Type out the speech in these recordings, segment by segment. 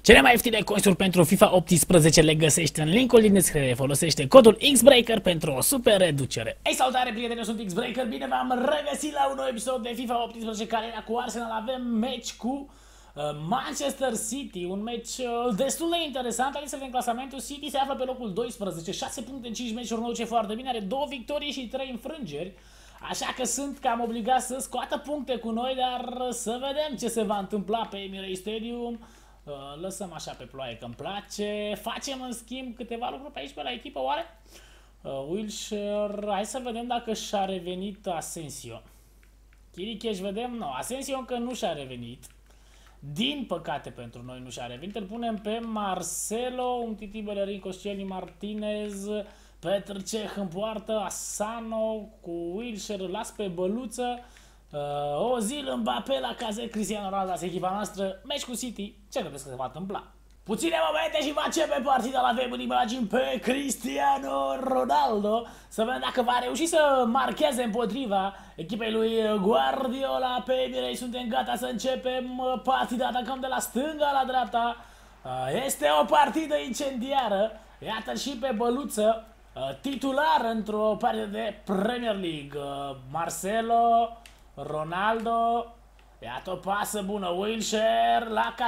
Cele mai ieftine coinuri pentru FIFA 18 le găsești în linkul din descriere. Folosește codul XBREAKER pentru o super reducere. Ei, salutare prieteni, eu sunt XBREAKER, bine v-am regăsit la un nou episod de FIFA 18 care era cu Arsenal. Avem meci cu Manchester City, un meci destul de interesant. Haideți să vedem clasamentul. City se află pe locul 12, 6 puncte în 5 meciuri, nou ce foarte bine, are 2 victorii și 3 înfrângeri. Așa că sunt cam obligat să scoată puncte cu noi, dar să vedem ce se va întâmpla pe Emirates Stadium. Lăsăm așa pe ploaie că îmi place. Facem în schimb câteva lucruri pe aici, pe la echipă, oare? Wilshere, hai să vedem dacă și-a revenit Asensio. Chiricheș, vedem, nu, Asensio încă nu și-a revenit. Din păcate pentru noi nu și-a revenit. Îl punem pe Marcelo, un Titi Bellerin, Koscielny, Martinez, Petr Cech în poartă, Asano cu Wilshere, las pe Băluță. Ozil, Mbappé, Lacazette, Cristiano Ronaldo, asta echipa noastră. Meci cu City, ce credeți că se va întâmpla? Puține momente și va începe partida. La avem în imagini pe Cristiano Ronaldo. Să vedem dacă va reuși să marcheze împotriva echipei lui Guardiola. Pe Emirates suntem gata să începem partida. Atacăm de la stânga la dreapta. Este o partidă incendiară. Iată și pe Băluță, titular într-o partidă de Premier League. Marcelo, Ronaldo, iată o pasă bună, Wilshere,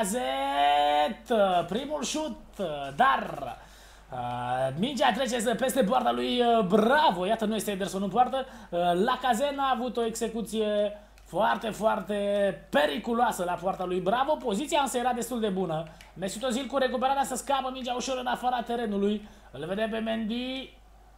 Lacazette, primul șut, dar mingea trece peste poarta lui Bravo, iată nu este Ederson în poartă. Lacazette a avut o execuție foarte, foarte periculoasă la poarta lui Bravo, poziția însă era destul de bună. Mesut Ozil cu recuperarea să scapă mingea ușor în afara terenului, îl vedem pe Mendy.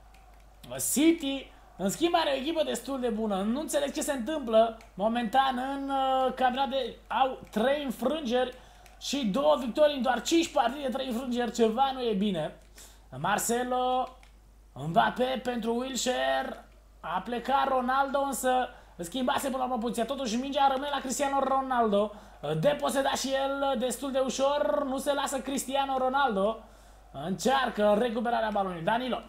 City în schimb are o echipă destul de bună. Nu înțeleg ce se întâmplă momentan în campionat au 3 înfrângeri și 2 victorii în doar 5 partide, 3 înfrângeri, ceva nu e bine. Marcelo, Mbappé pentru Wilshere, a plecat Ronaldo, însă schimbase până la urmă poziția. Totuși mingea rămâne la Cristiano Ronaldo, deposedat și el destul de ușor, nu se lasă Cristiano Ronaldo, încearcă recuperarea balonului. Danilo,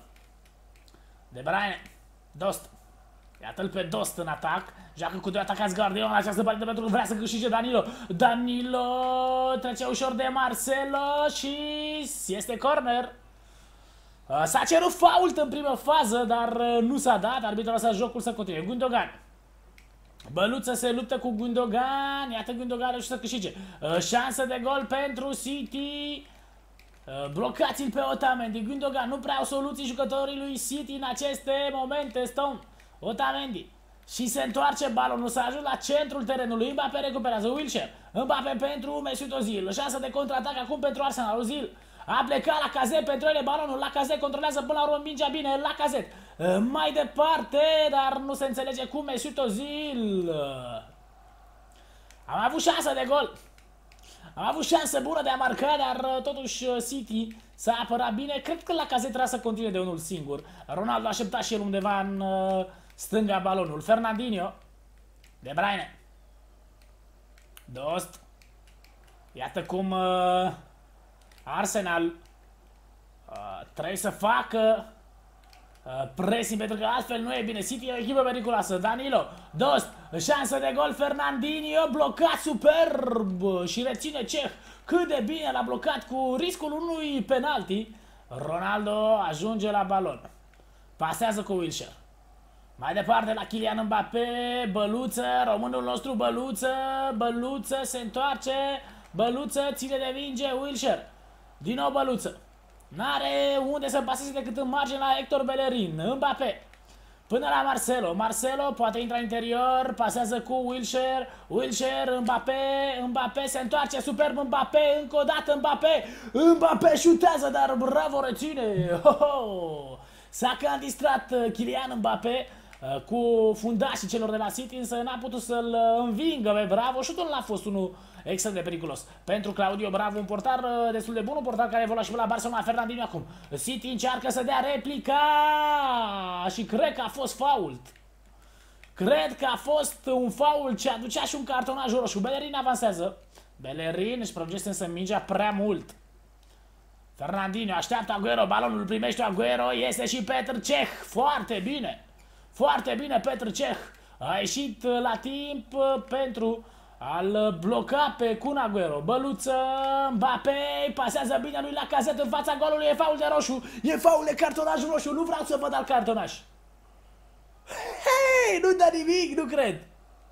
De Bruyne, Dost. Iată-l pe Dost în atac. Joacă cu 2 atacați Guardiola în această partidă pentru că vrea să câștige Danilo. Danilo trece ușor de Marcelo și este corner. S-a cerut fault în primă fază, dar nu s-a dat. Arbitrul a lăsat jocul să continue. Gundogan. Băluță se luptă cu Gundogan. Iată Gundogan reușește să câștige. Șansă de gol pentru City. Blocați-l pe Otamendi. Gundogan, nu prea au soluții jucătorii lui City în aceste momente. Stone, Otamendi, și se întoarce balonul, s-a ajuns la centrul terenului. Mbappé recuperează, Wilshere, Mbappé pentru Mesut Ozil, șansă de contraatac acum pentru Arsenal. Ozil a plecat, Lacazette pentru ele balonul, Lacazette controlează până la urmă mingea bine, Lacazette mai departe, dar nu se înțelege cu Mesut Ozil. Am avut șansă de gol. Am avut șansă bună de a marca, dar totuși City s-a apărat bine. Cred că Lacazette trebuia să continue de unul singur. Ronaldo a așteptat și el undeva în stânga balonul. Fernandinho, De Bruyne, Dost. Iată cum Arsenal trebuie să facă pressing, pentru că altfel nu e bine. City e o echipă periculoasă. Danilo, Dost, șansă de gol, Fernandinho, blocat superb și reține Cech. Cât de bine l-a blocat cu riscul unui penalti. Ronaldo ajunge la balon. Pasează cu Wilshere. Mai departe la Kylian Mbappé, Băluță, românul nostru Băluță, Băluță se întoarce, Băluță ține de minge, Wilshere. Din nou Băluță. N-are unde să paseze decât în margine la Hector Bellerin. Mbappé până la Marcelo. Marcelo poate intra în interior, pasează cu Wilshere. Wilshere, Mbappé, Mbappé se întoarce superb, Mbappé, încă o dată Mbappé. Mbappé șutează, dar Bravo reține. S-a cam distrat Kylian Mbappé cu fundașii celor de la City, însă n-a putut să-l învingă pe Bravo. Șutul n-a fost unul extrem de periculos pentru Claudio Bravo, un portar destul de bun, un portar care evolua și pe la Barcelona. Fernandinho acum. City încearcă să dea replica și cred că a fost fault. Cred că a fost un fault ce aducea și un cartonaj roșu. Bellerin avansează. Bellerin își prăbușește însă mingea prea mult. Fernandinho așteaptă Aguero, balonul primește Aguero, este și Petr Cech. Foarte bine. Foarte bine Petr Cech. A ieșit la timp pentru Al bloca pe Kun Agüero. Băluță, Mbappé, pasează bine lui Lacazette în fața golului, e faul de roșu, e faul de cartonaj roșu, nu vreau să văd al cartonaj. Hei, nu dă nimic, nu cred.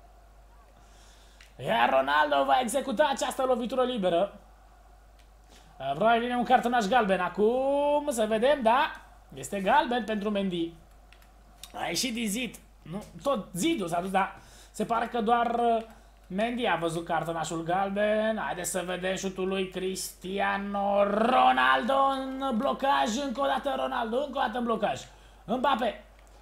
Iar Ronaldo va executa această lovitură liberă. Probabil vine un cartonaj galben acum, să vedem, da? Este galben pentru Mendy. A ieșit din zid. Nu, tot zidul s-a dus, dar se pare că doar Mendy a văzut cartonașul galben. Haideți să vedem șutul lui Cristiano Ronaldo în blocaj. Încă o dată Ronaldo, încă o dată în blocaj. Mbappé,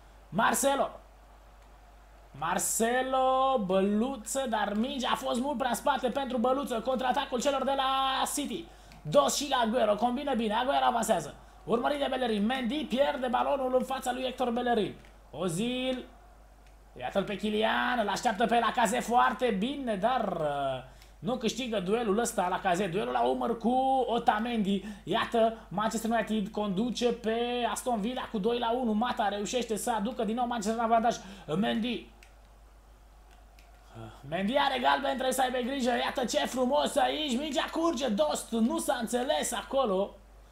Marcelo, Băluță, dar mingea a fost mult prea în spate pentru Băluță. Contraatacul celor de la City. Dos și la Agüero, combină bine, Agüero avansează. Urmărit de Bellerin, Mendy pierde balonul în fața lui Hector Bellerin. Ozil, iată-l pe Kylian, îl așteaptă pe Lacazette foarte bine, dar nu câștigă duelul ăsta Lacazette, duelul la umăr cu Otamendi. Iată, Manchester United conduce pe Aston Villa cu 2-1, Mata reușește să aducă din nou Manchester în avantaj. Mendy are galben, trebuie să aibă grijă, iată ce frumos aici, mingea curge, Dost, nu s-a înțeles acolo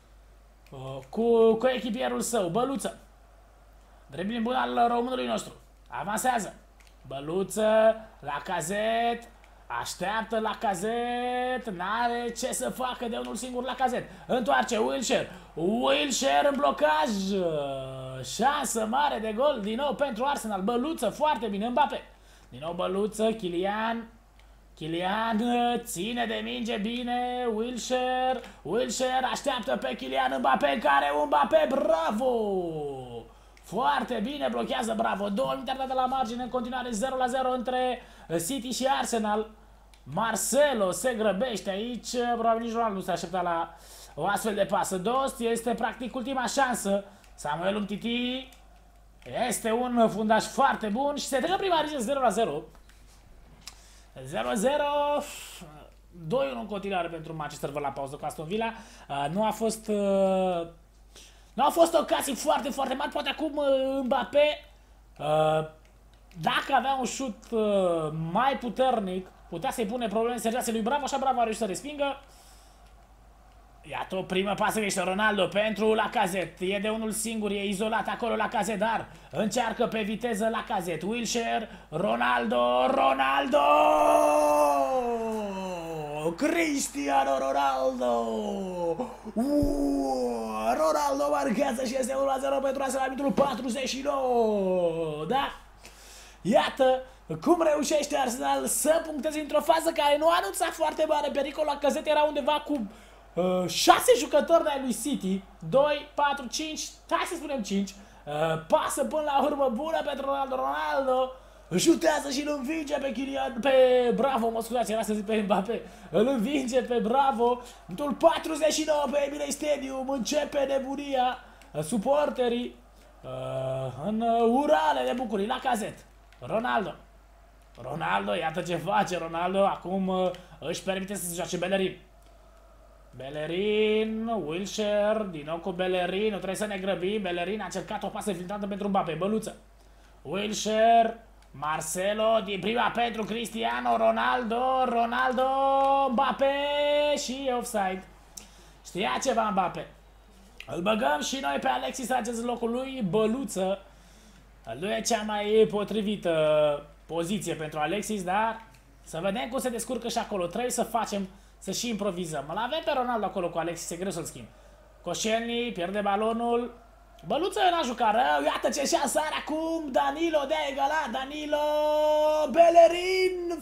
cu echipierul său, Băluță. Dribbling bun al românului nostru, avansează, Băluță, Lacazette, așteaptă Lacazette, n-are ce să facă de unul singur Lacazette, întoarce Wilshere în blocaj, șansă mare de gol din nou pentru Arsenal, Băluță, foarte bine, Mbappé. Din nou Băluță, Kylian ține de minge bine, Wilshere așteaptă pe Kylian Mbappé, care Mbappé, bravo! Foarte bine blochează, bravo! 2 minute de la margine, în continuare 0-0 între City și Arsenal. Marcelo se grăbește aici, probabil nici Ronaldo nu se aștepta la o astfel de pasă. Dost este practic ultima șansă. Samuel Umtiti este un fundaș foarte bun și se trece prima margine 0-0. 2-1 în continuare pentru Manchester la pauză cu Aston Villa. Nu au fost ocazii foarte, foarte mari. Poate acum Mbappé, dacă avea un șut mai puternic, putea să-i pune probleme serioase lui Bravo, așa Bravo a reușit să respingă. Iată o primă pasă că este Ronaldo pentru Lacazette. E de unul singur, e izolat acolo Lacazette, dar încearcă pe viteză Lacazette. Wilshere, Ronaldo! Cristiano Ronaldo! Ronaldo marchează și este 1-0 pentru Arsenal la minutul 49. Da? Iată cum reușește Arsenal să puncteze într-o fază care nu anunța foarte mare pericol. Lacazette era undeva cu 6 jucători de-ai lui City, 2, 4, 5, hai să spunem 5, pasă până la urmă bună pentru Ronaldo, șutează și îl învinge pe Kylian, pe Bravo, mă scuzați, era să zic pe Mbappé, îl învinge pe Bravo, în 49 pe Emirates Stadium, începe nebunia, suporterii în urale de bucurii, Lacazette, Ronaldo, iată ce face Ronaldo, acum își permite să se joace Bellerin, Wilshere, din nou cu Bellerin, nu trebuie să ne grăbim, Bellerin a încercat o pasă filtrată pentru Mbappé, Băluță, Wilshere, Marcelo, din prima pentru Cristiano Ronaldo, Mbappé și e offside. Știa ceva Mbappé. Îl băgăm și noi pe Alexis Sanchez în locul lui, Băluță. Nu e cea mai potrivită poziție pentru Alexis, dar să vedem cum se descurcă și acolo, trebuie să facem, să și improvizăm. Îl avem pe Ronaldo acolo cu Alexis, e greu să-l schimb. Koscielny pierde balonul. Băluță n-a jucat rău, iată ce șansă are acum Danilo de a egala. Danilo, Bellerin,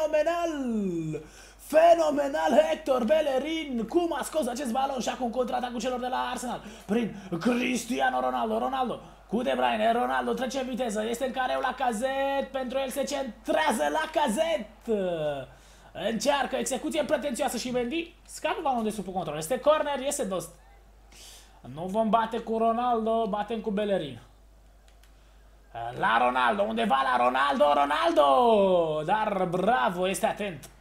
fenomenal Hector Bellerin, cum a scos acest balon și acum contraatacul celor de la Arsenal prin Cristiano Ronaldo cu De Bruyne, Ronaldo trece în viteză, este în careu Lacazette, pentru el se centrează Lacazette. Încearcă execuție pretențioasă și Mendy scapă balonul de sub control. Este corner, iese Dost. Nu vom bate cu Ronaldo, batem cu Bellerin. La Ronaldo, undeva la Ronaldo! Dar bravo, este atent.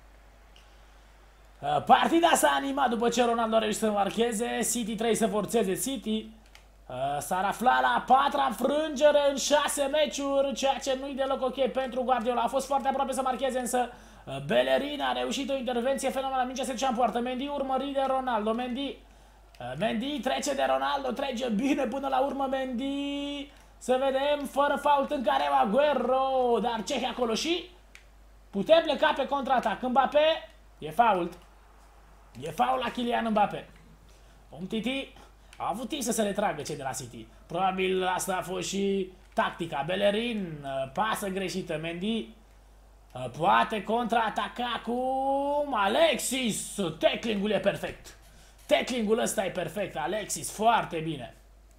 Partida s-a animat după ce Ronaldo a reușit să marcheze. City trebuie să forțeze City. S-ar afla la 4-a înfrângere în 6 meciuri, ceea ce nu-i deloc ok pentru Guardiola. A fost foarte aproape să marcheze, însă Bellerin a reușit o intervenție fenomenală, mingea se ducea în poartă. Mendy urmărit de Ronaldo. Mendy trece de Ronaldo, trece bine până la urmă Mendy. Să vedem, fără fault în care Agüero, dar Cehe acolo și putem pleca pe contraatac. Mbappé, e fault. E fault la Kylian Mbappé. Umtiti a avut timp să se retragă cei de la City. Probabil asta a fost și tactica. Bellerin, pasă greșită. Mendy poate contraataca acum. Alexis, tackling-ul e perfect. Tackling-ul ăsta e perfect. Alexis, foarte bine.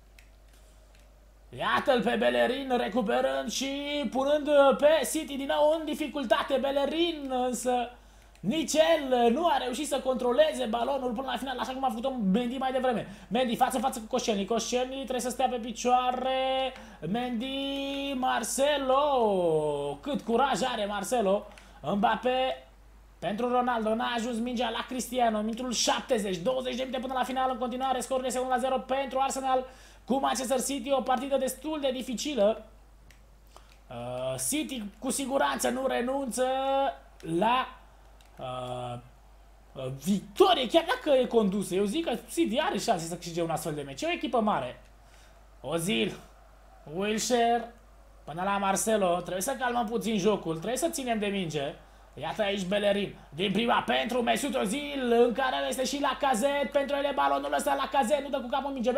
Iată-l pe Bellerin recuperând și punând pe City din nou în dificultate. Bellerin însă nici el nu a reușit să controleze balonul până la final, așa cum a făcut-o Mendy mai devreme. Mendy față-față cu Koscielny. Koscielny trebuie să stea pe picioare. Mendy, Marcelo. Cât curaj are Marcelo. Mbappé pentru Ronaldo. N-a ajuns mingea la Cristiano. Minutul 70. 20 de minute până la final. În continuare scorul este 1-0 pentru Arsenal cu Manchester City. O partidă destul de dificilă. City cu siguranță nu renunță la victorie, chiar dacă e condusă. Eu zic că City are șanse să câștige un astfel de meci. E o echipă mare. Ozil, Wilshere, până la Marcelo. Trebuie să calmăm puțin jocul. Trebuie să ținem de minge. Iată aici Bellerin. Din prima pentru Mesut Ozil, în care este și Lacazette. Pentru ele balonul ăsta Lacazette. Nu dă cu capul minge.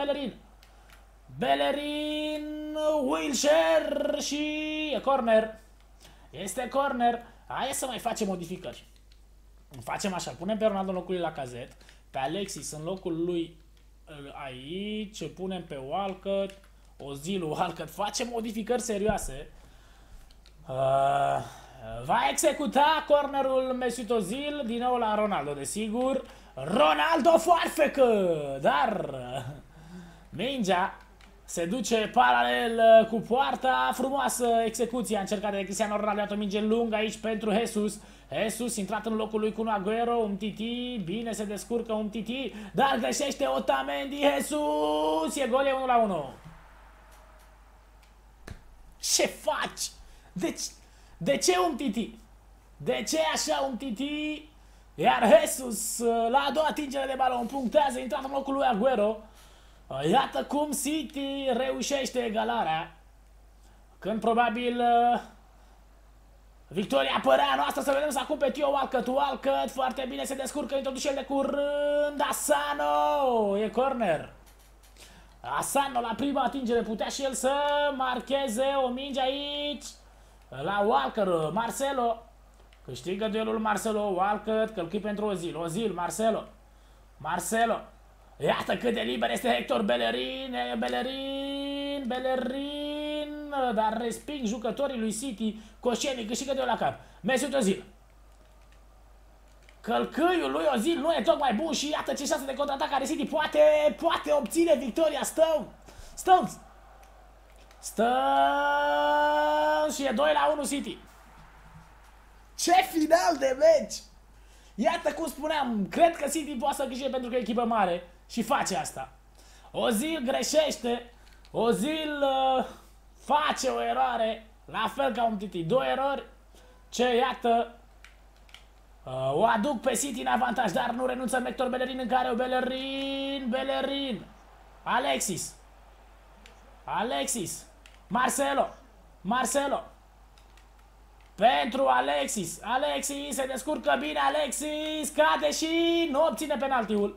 Bellerin, Wilshere și e corner. Este corner. Hai să mai facem modificări. Facem așa, punem pe Ronaldo în locul lui Lacazette, pe Alexis în locul lui aici, punem pe Walcott, Ozil, Walcott, facem modificări serioase. Va executa cornerul Mesut Ozil, din nou la Ronaldo, desigur. Ronaldo foarfecă, dar mingea se duce paralel cu poarta. Frumoasă execuție a încercat de Cristiano Ronaldo. O minge lungă aici pentru Jesus. Jesus intrat în locul lui cu Agüero. Umtiti, bine se descurcă Umtiti, dar greșește Otamendi. Jesus, e gol, e 1-1. Ce faci? De ce Umtiti? De ce așa Umtiti? Iar Jesus la a doua atingere de balon punctează, intrat în locul lui Agüero. Iată cum City reușește egalarea, când probabil victoria părea noastră. Să vedem acum pe Theo Walcott. Walcott foarte bine se descurcă, introduce el de curând. Asano, e corner. Asano la prima atingere putea și el să marcheze o minge aici la Walker. Marcelo câștigă duelul. Marcelo, Walcott, călcâi pentru Ozil. Ozil, Marcelo. Iată cât de liber este Hector Bellerin. Bellerin, dar resping jucătorii lui City. Koscielny câștigă de la cap. Mesut Ozil. Călcâiul lui Ozil nu e tocmai bun și iată ce șansă de contraatac are City. Poate obține victoria. Stones și e 2-1 City. Ce final de meci! Iată cum spuneam, cred că City poate să câștige pentru că e echipă mare și face asta. Ozil greșește, Ozil face o eroare, la fel ca Umtiti, două erori ce iată o aduc pe City în avantaj, dar nu renunță Hector Bellerin, în care Bellerin, Alexis, Marcelo. Pentru Alexis se descurcă bine, Alexis cade și nu obține penaltiul.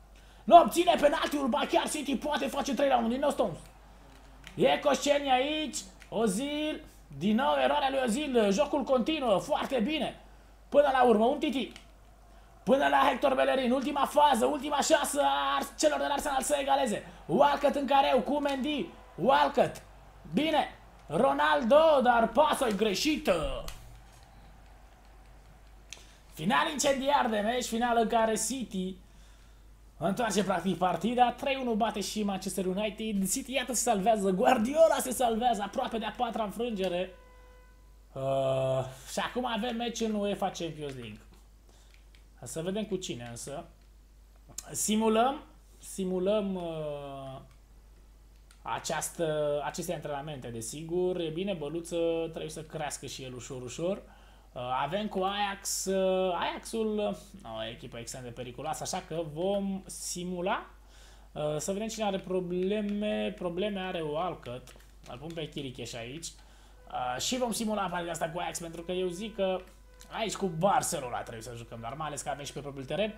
Ba chiar City poate face 3-1, din nou Stones. E Koscielny aici, Ozil, din nou eroarea lui Ozil, jocul continuă, foarte bine. Până la urmă, Umtiti, până la Hector Bellerin, ultima fază, ultima șansă a celor de la Arsenal să egaleze. Walcott în careu cu Mendy, Walcott, bine. Ronaldo, dar pasă greșită. Final incendiar de meci, final în care City întoarce practic partida. 3-1 bate și Manchester United. City iată se salvează, Guardiola se salvează aproape de a patra înfrângere. Și acum avem meci în UEFA Champions League. Să vedem cu cine însă. Simulăm aceste antrenamente, desigur. E bine, Băluță trebuie să crească și el ușor. Avem cu Ajax, Ajaxul, o echipă extrem de periculoasă, așa că vom simula. Să vedem cine are probleme are Walcott. Îl pun pe Chiricheș aici. Și vom simula partida asta cu Ajax, pentru că eu zic că aici cu Barcelona trebuie să jucăm, dar mai ales că avem și pe propriul teren.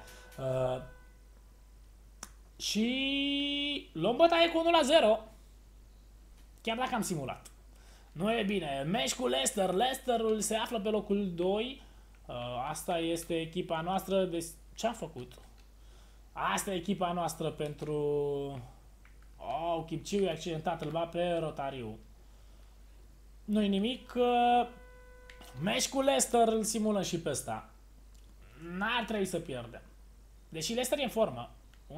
Și luăm bătaie cu 1-0. Chiar dacă am simulat. Nu e bine. Meci cu Leicester. Leicesterul se află pe locul 2. Asta este echipa noastră. Ce am făcut? Asta e echipa noastră pentru... Chipciu e accidentat, îl bat pe Rotariu. Nu-i nimic. Meci cu Leicester îl simulăm și pe ăsta. N-ar trebui să pierdem. Deși Leicester e în formă.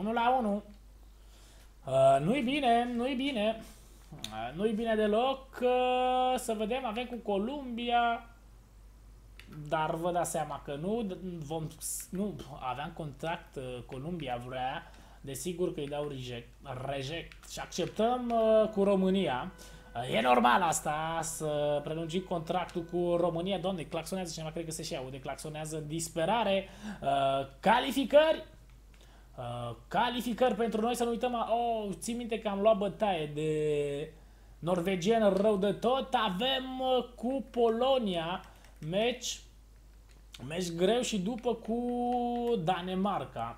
1-1. Nu-i bine, nu-i bine. Nu-i bine deloc. Să vedem, avem cu Columbia. Dar vă dați seama că nu aveam contract, Columbia vrea. Desigur că îi dau reject și acceptăm cu România. E normal asta, să prelungim contractul cu România. Doamne, claxonează cineva, cred că se și aude, claxonează în disperare. Calificări! Calificări pentru noi, să nu uităm. Țin minte că am luat bătaie de norvegian rău de tot. Avem cu Polonia meci greu și după cu Danemarca.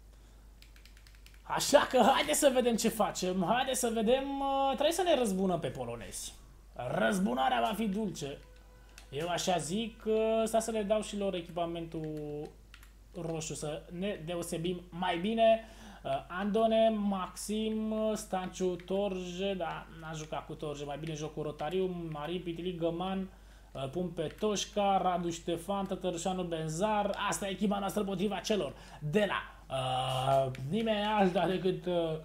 Așa că haideți să vedem ce facem. Haideți să vedem. Trebuie să ne răzbunăm pe polonezi. Răzbunarea va fi dulce. Eu așa zic. Stai să le dau și lor echipamentul roșu, să ne deosebim mai bine. Andone, Maxim, Stanciu, Torje. Da, n-a jucat cu Torje. Mai bine joc cu Rotariu, Marin, Pitili, Găman. Pun pe Toșca, Radu Ștefan, Tătărșanu, Benzar. Asta e echipa noastră potriva celor de la nimeni alta decât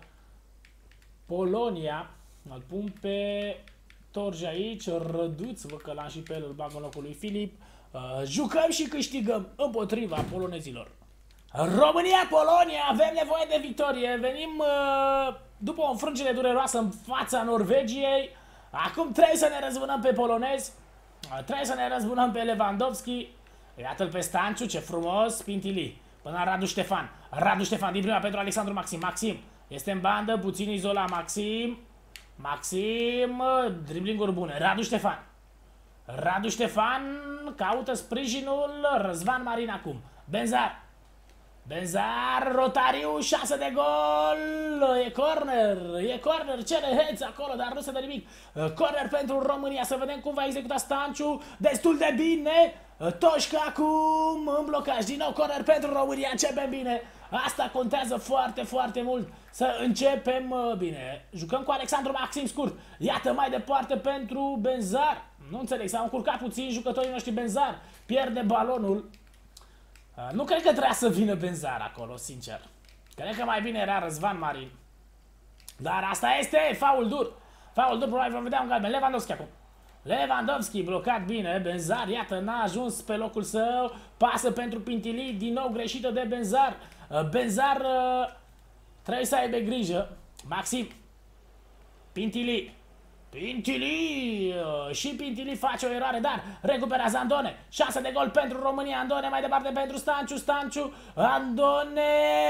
Polonia. Îl pun pe Torje aici, Răduț, văd că l-am și pe el, îl bag în locul lui Filip. Jucăm și câștigăm împotriva polonezilor. România-Polonia, avem nevoie de victorie. Venim după o înfrângere dureroasă în fața Norvegiei. Acum trebuie să ne răzbunăm pe polonezi. Trebuie să ne răzbunăm pe Lewandowski. Iată-l pe Stanciu, ce frumos. Pintili, până la Radu Ștefan. Radu Ștefan din prima pentru Alexandru Maxim. Maxim, este în bandă, puțin izolat Maxim. Maxim, driblinguri bune. Radu Ștefan. Radu Ștefan caută sprijinul. Răzvan Marin acum. Benzar. Benzar, Rotariu, 6 de gol. E corner, cere Heț acolo, dar nu se dă nimic. Corner pentru România, să vedem cum va executa Stanciu. Destul de bine. Toșca acum în blocaj. Din nou corner pentru România, începem bine. Asta contează foarte, foarte mult. Să începem bine. Jucăm cu Alexandru Maxim scurt. Iată mai departe pentru Benzar. Nu înțeleg, s-au încurcat puțin jucătorii noștri. Benzar pierde balonul. Nu cred că trebuia să vină Benzar acolo, sincer. Cred că mai bine era Răzvan Marin. Dar asta este faul dur. Faul dur, probabil vom vedea un galben. Lewandowski acum. Lewandowski blocat bine. Benzar, iată, n-a ajuns pe locul său. Pasă pentru Pintili, din nou greșită de Benzar. Benzar trebuie să aibă grijă. Maxim. Pintili. Pintili! Și Pintili face o eroare, dar recuperează Andone. Șansă de gol pentru România. Andone mai departe pentru Stanciu. Stanciu. Andone!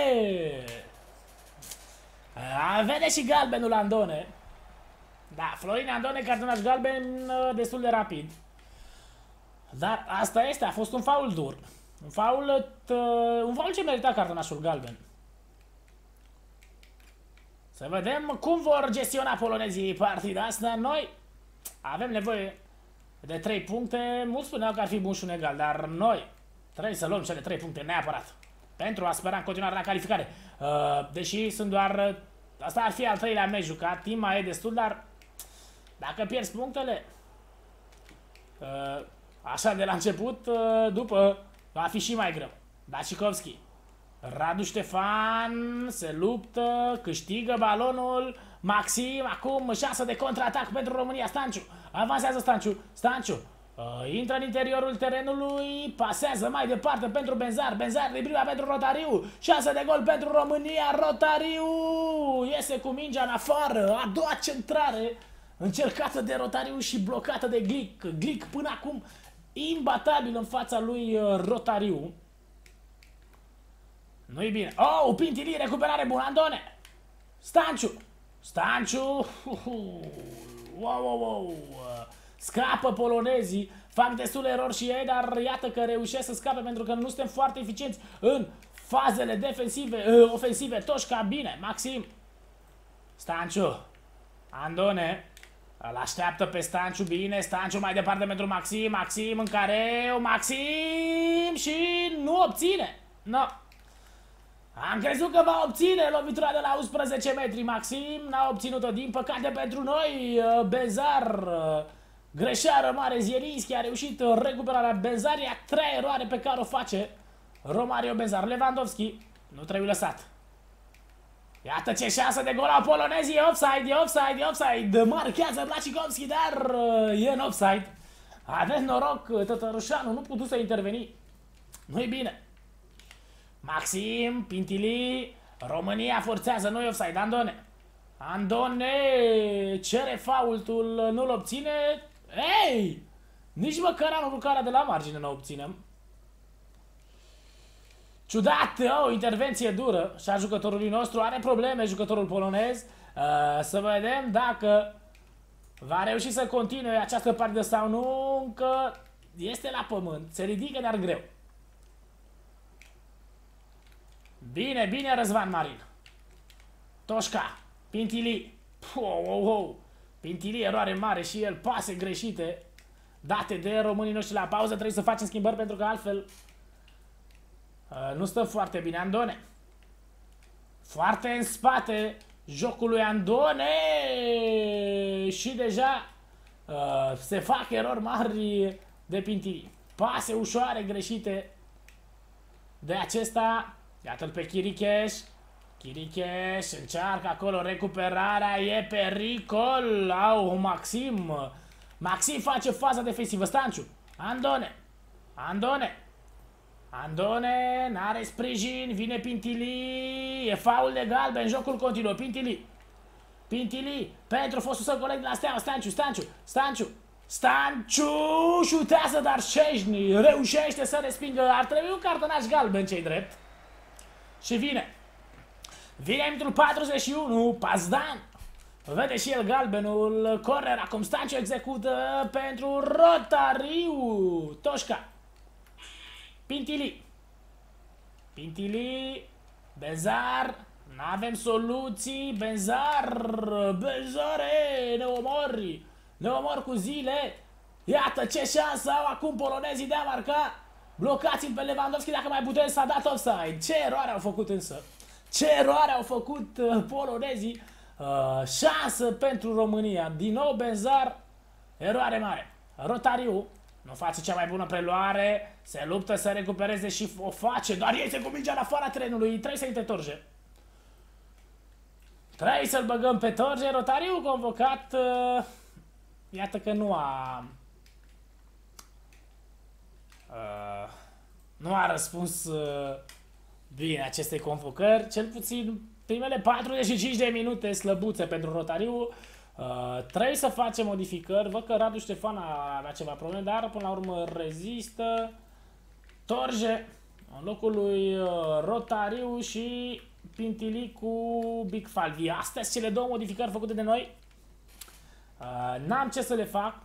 Vede și galbenul Andone. Da, Florin Andone, cartonaș galben destul de rapid. Dar asta este, a fost un faul dur. Un faul ce merita cartonașul galben. Să vedem cum vor gestiona polonezii partida asta. Noi avem nevoie de 3 puncte. Mulți spuneau că ar fi bun și un egal, dar noi trebuie să luăm cele 3 puncte neapărat pentru a spera în continuare la calificare. Deși sunt doar... Asta ar fi al 3-lea meci jucat. Timp mai e destul, dar dacă pierzi punctele așa de la început, după va fi și mai greu. Dacikovski. Radu Ștefan se luptă, câștigă balonul. Maxim, acum șansă de contraatac pentru România. Stanciu, avansează Stanciu. Stanciu intră în interiorul terenului, pasează mai departe pentru Benzar. Benzar de prima pentru Rotariu. Șansă de gol pentru România. Rotariu iese cu mingea în afară. A doua centrare încercată de Rotariu și blocată de Glick. Glick până acum imbatabil în fața lui Rotariu. Nu-i bine. Oh, Pintili, recuperare bună, Andone. Stanciu. Wow. Scapă polonezii. Fac destule erori și ei, dar iată că reușesc să scape pentru că nu suntem foarte eficienți în fazele defensive, ofensive. Toșca, bine. Maxim. Stanciu. Andone. Îl așteaptă pe Stanciu, bine. Stanciu mai departe pentru Maxim. Maxim în careu. Maxim și nu obține. No. Am crezut că va obține lovitura de la 11 metri. Maxim n-a obținut-o, din păcate pentru noi. Benzar, greșeală mare. Zielinski a reușit recuperarea Benzaria. 3 eroare pe care o face Romario Benzar. Lewandowski nu trebuie lăsat. Iată ce șansă de gol a polonezii. E offside. Marchează Blachikowski, dar e în offside. Aveți noroc, Tătărușanu nu putut să interveni. Nu-i bine. Maxim, Pintili, România forțează, nu-i offside. Andone cere faultul, nu-l obține. Ei! Nici măcar aruncarea de la margine nu obținem. Ciudat, o intervenție dură și a jucătorului nostru. Are probleme jucătorul polonez. Să vedem dacă va reuși să continue această partidă sau nu. Încă este la pământ, se ridică, dar greu. Bine, Răzvan Marin. Toșca, Pintili. Pintili, eroare mare și el, pase greșite date de românii noștri la pauză. Trebuie să facem schimbări pentru că altfel nu stă foarte bine. Andone. Foarte în spate jocul lui Andone. Și deja se fac erori mari de Pintili. Pase ușoare greșite de acesta. Iată-l pe Chiricheș. Chiricheș încearcă acolo recuperarea. E pericol. Au, Maxim. Maxim face faza defensivă. Stanciu. Andone n-are sprijin. Vine Pintili. E faul de galben. Jocul continuă. Pintili pentru fostul său coleg de la Steaua. Stanciu șutează, dar Șeșni reușește să respingă. Ar trebui un cartonaș galben, ce-i drept. Și vine minutul 41, Pazdan. Vede și el galbenul. Corner, acum Stanciu execută pentru Rotariu. Toșca. Pintili. Benzar. N-avem soluții. Benzare, ne omori cu zile. Iată ce șansă au acum polonezii de a marca. Blocați-l pe Lewandowski dacă mai putem, s-a dat offside. Ce eroare au făcut însă. Ce eroare au făcut polonezii. Șansă pentru România. Din nou Benzar. Eroare mare. Rotariu nu face cea mai bună preluare. Se luptă să recupereze și o face. Dar iese cu mingea în afara trenului. Trebuie să intre Torje. Trebuie să-l băgăm pe Torje. Rotariu convocat. Iată că nu a răspuns bine acestei convocări. Cel puțin primele 45 de minute slăbuțe pentru Rotariu. Trebuie să facem modificări. Văd că Radu Ștefan avea ceva probleme, dar până la urmă rezistă. Torje în locul lui Rotariu și Pintili cu Big Falvi. Astea sunt cele două modificări făcute de noi. N-am ce să le fac.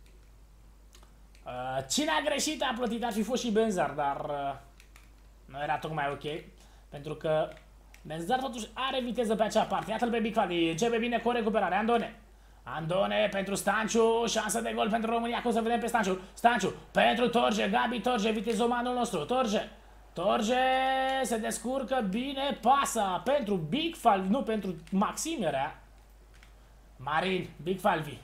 Cine a greșit a plătit, ar fi fost și Benzar, dar nu era tocmai ok. Pentru că Benzar totuși are viteză pe acea parte. Iată-l pe Big Falvi, începe bine cu o recuperare. Andone pentru Stanciu, șansă de gol pentru România. Cum să vedem pe Stanciu pentru Torje, Gabi Torje, vitezomanul nostru. Torje se descurcă bine, pasa pentru Big Falvi, nu pentru Maxim era. Marin, Big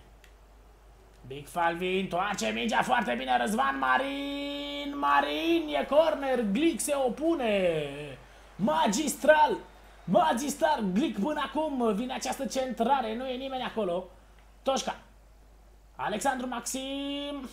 Falvi întoarce mingea foarte bine. Răzvan Marin, e corner. Glick se opune. Magistral, Glick până acum. Vine această centrare, nu e nimeni acolo. Toșca, Alexandru Maxim.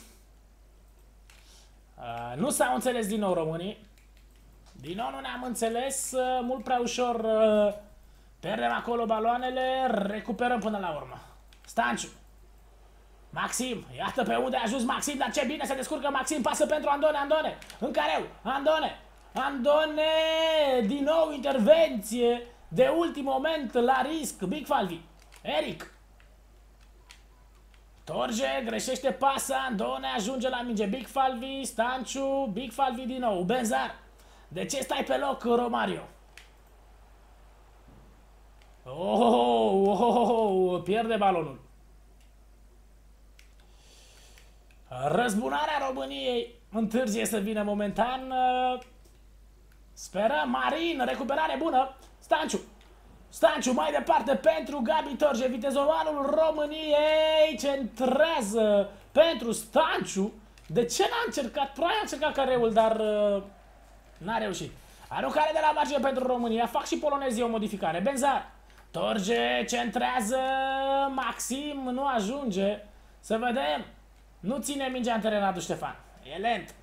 Nu s-au înțeles din nou românii. Din nou nu ne-am înțeles. Mult prea ușor pierdem acolo baloanele. Recuperăm până la urmă. Stanciu. Maxim, iată pe unde a ajuns Maxim, dar ce bine se descurcă Maxim, pasă pentru Andone, Andone, în careu, Andone, Andone, din nou intervenție, de ultim moment la risc, Big Falvi, Eric. Torge greșește pasa, Andone ajunge la minge, Big Falvi, Stanciu, Big Falvi din nou, Benzar. De ce stai pe loc, Romario? Pierde balonul. Răzbunarea României întârzie să vină momentan. Sperăm, Marin, recuperare bună. Stanciu. Stanciu mai departe pentru Gabi Torge, vitezomanul României, centrează pentru Stanciu. De ce n-a încercat? Probabil a încercat careul, dar n-a reușit. Aruncare de la margine pentru România, fac și polonezii o modificare. Benzar. Torge centrează, Maxim nu ajunge. Să vedem. Nu ține mingea în teren Radu Ștefan. E lent.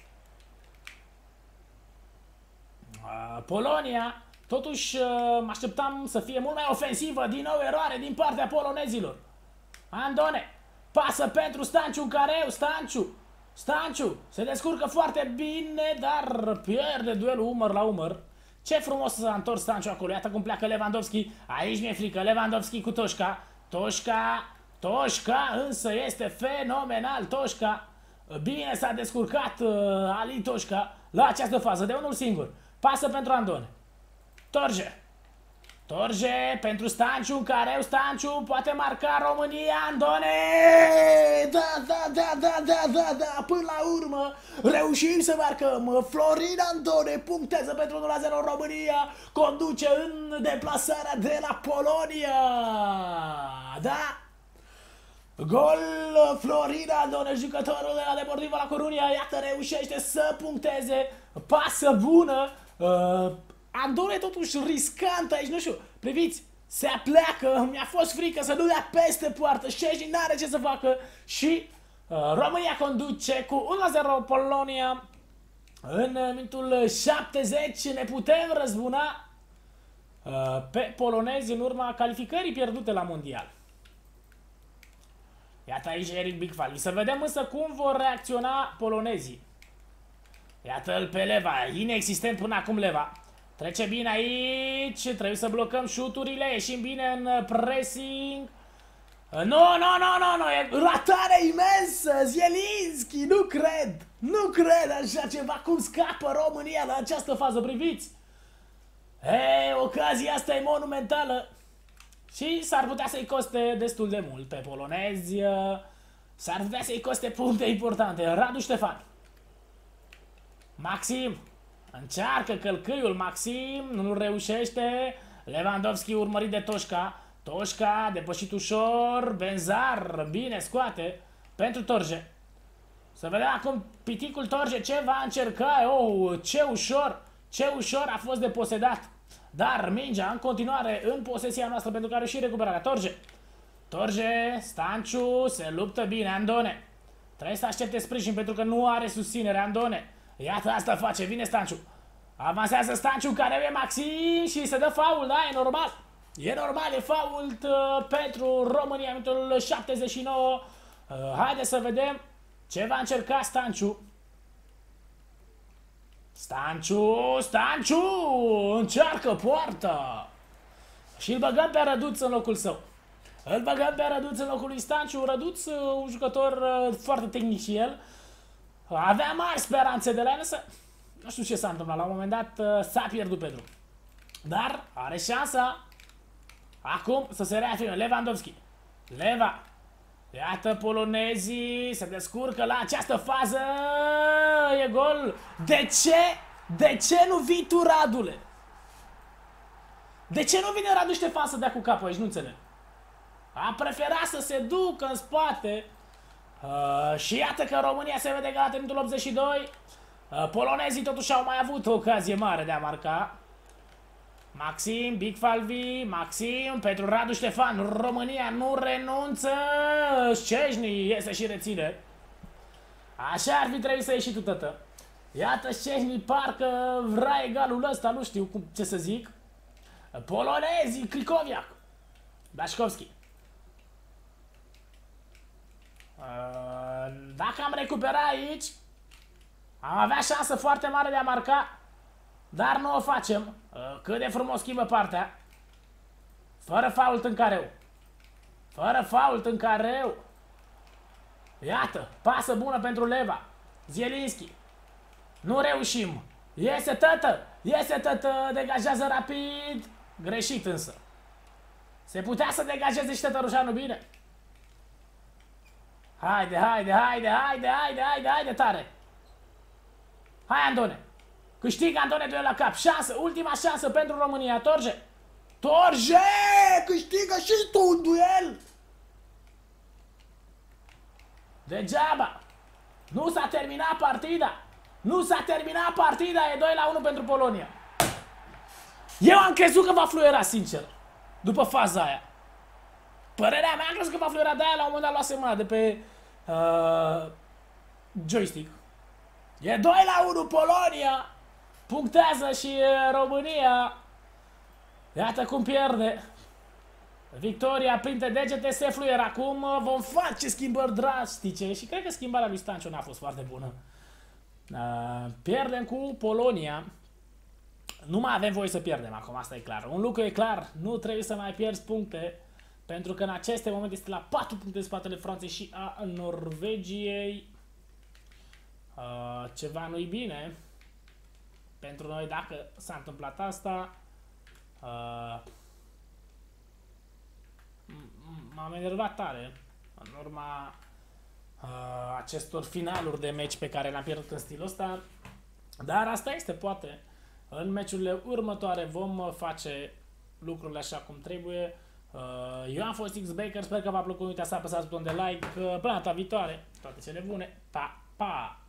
Polonia, totuși mă așteptam să fie mult mai ofensivă. Din nou eroare din partea polonezilor. Andone, pasă pentru Stanciu în careu. Stanciu se descurcă foarte bine, dar pierde duelul umăr la umăr. Ce frumos s-a întors Stanciu acolo. Iată cum pleacă Lewandowski. Aici mi-e frică. Lewandowski cu Toșca. Toșca însă este fenomenal. Toșca. Bine s-a descurcat Ali Toșca la această fază de unul singur. Pasă pentru Andone. Torge pentru Stanciu în careu. Stanciu poate marca România. Andone. Da. Până la urmă reușim să marcăm. Florin Andone punctează pentru 1-0 România. Conduce în deplasarea de la Polonia. Da. Gol Florin Andone, jucătorul de la Deportivo La Coruña. Iată, reușește să puncteze. Pasă bună. Andone totuși riscant aici, nu știu, priviți, se apleacă, mi-a fost frică să nu dea peste poartă, Szczęsny n-are ce să facă și România conduce cu 1-0 Polonia. În minutul 70 ne putem răzbuna pe polonezi în urma calificării pierdute la mondial. Iată aici Eric Big Falvi. Să vedem însă cum vor reacționa polonezii. Iată-l pe Leva, inexistent până acum Leva. Trece bine aici, trebuie să blocăm șuturile, ieșim bine în pressing. Nu, e ratare imensă, Zielinski, nu cred așa ceva, cum scapă România la această fază, priviți. Ocazia asta e monumentală și s-ar putea să-i coste destul de mult pe polonezi, s-ar putea să-i coste puncte importante. Radu Ștefan. Maxim. Încearcă călcâiul, Maxim, nu reușește. Lewandowski urmărit de Toșca. Toșca, depășit ușor. Benzar, bine, scoate pentru Torge. Să vedem acum piticul Torge ce va încerca. Ce ușor a fost deposedat. Dar mingea în continuare în posesia noastră pentru că are și recuperarea. Torge, Stanciu, se luptă bine, Andone. Trebuie să aștepte sprijin pentru că nu are susținere, Andone. Iată asta face, vine Stanciu. Avansează Stanciu care e Maxim și se dă faul, da, e normal. E normal, e fault pentru România, minutul 79. Haideți să vedem ce va încerca Stanciu. Stanciu, încearcă poarta. Și îl băgăm pe Răduț în locul său. în locul lui Stanciu. Răduț, un jucător foarte tehnic și el. Avea mari speranțe de la el, însă nu știu ce s-a întâmplat. La un moment dat s-a pierdut pe drum. Dar are șansa acum să se reafirme. Lewandowski. Leva. Iată polonezii se descurcă la această fază. E gol. De ce nu vii tu, Radule? De ce nu vine Radu Ștefan să dea cu capul aici? Nu înțeleg. A preferat să se ducă în spate. Și iată că România se vede egalată în minutul 82. Polonezii totuși au mai avut o ocazie mare de a marca. Maxim, Big Falvi, Maxim pentru Radu Ștefan. România nu renunță. Szczęsny iese și reține. Așa ar fi trebuit să ieși tu, tătă. Iată, Szczęsny parcă vrea egalul ăsta, nu știu ce să zic. Polonezii, Krychowiak, Blaszkowski. Dacă am recuperat aici, am avea șansă foarte mare de a marca, dar nu o facem. Cât de frumos schimbă partea. Fără fault în careu. Fără fault în careu. Iată, pasă bună pentru Leva. Zielinski. Nu reușim. Iese tătă, degajează rapid. Greșit însă. Se putea să degajeze și Tătărușanu bine. Haide tare. Hai Andone. Câștigă Andone duel la cap. Șansă, ultima șansă pentru România. Torje. Câștigă și tu un duel. Degeaba. Nu s-a terminat partida. E 2-1 pentru Polonia. Eu am crezut că va fluiera, sincer. După faza aia. Părerea mea, am crezut că va fluiera, de aia la un moment dat luase mâna de pe joystick. E 2-1 Polonia. Punctează și România. Iată cum pierde. Victoria printre degete, se fluier. Acum vom face schimbări drastice. Și cred că schimbarea lui Stanciu n-a fost foarte bună. Pierdem cu Polonia. Nu mai avem voie să pierdem acum, asta e clar. Un lucru e clar, nu trebuie să mai pierzi puncte, pentru că în aceste momente este la 4 puncte în spatele Franței și a Norvegiei. Ceva nu-i bine pentru noi dacă s-a întâmplat asta. M-am enervat tare în urma acestor finaluri de meci pe care le-am pierdut în stilul ăsta. Dar asta este, poate în meciurile următoare vom face lucrurile așa cum trebuie. Eu am fost X-Baker, sper că v-a plăcut, nu uitați să apăsați butonul de like. Până data viitoare, toate cele bune, pa, pa!